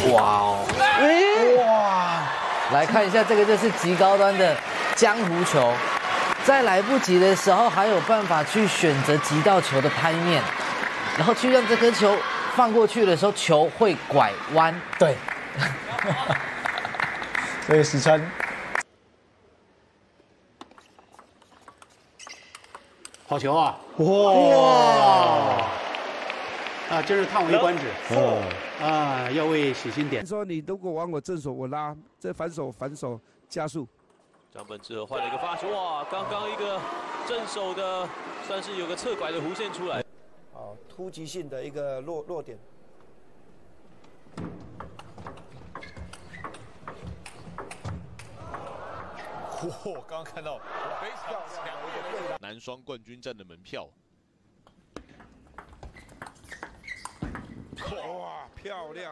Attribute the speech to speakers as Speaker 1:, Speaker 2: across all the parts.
Speaker 1: 哇哦！哇！来看一下，这个就是极高端的江湖球，在来不及的时候还有办法去选择击到球的拍面，然后去让这颗球放过去的时候，球会拐弯。
Speaker 2: 对。所以石川。
Speaker 3: 好球啊！哇！啊，真是叹为观止。哦。啊，要为许昕点。
Speaker 4: 说你如果往我正手，我拉，这反手加速。
Speaker 5: 张本智和换了一个发球，哇！刚刚一个正手的，算是有个侧拐的弧线出来。
Speaker 4: 哦，突击性的一个落点。
Speaker 6: 嚯！刚刚看到非常强烈的男双冠军战的门票。
Speaker 4: 哇，漂亮！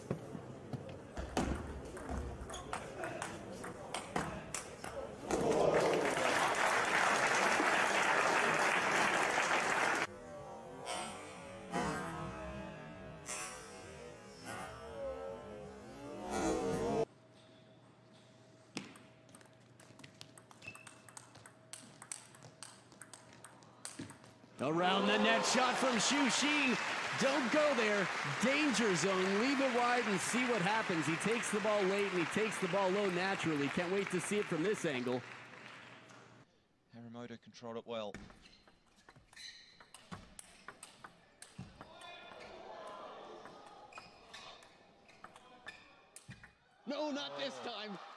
Speaker 7: Around the net shot from Xu Xin. Don't go there. Danger zone. Leave it wide and see what happens. He takes the ball late and he takes the ball low naturally. Can't wait to see it from this angle.
Speaker 8: Haramoto controlled it well.
Speaker 7: No, not this time.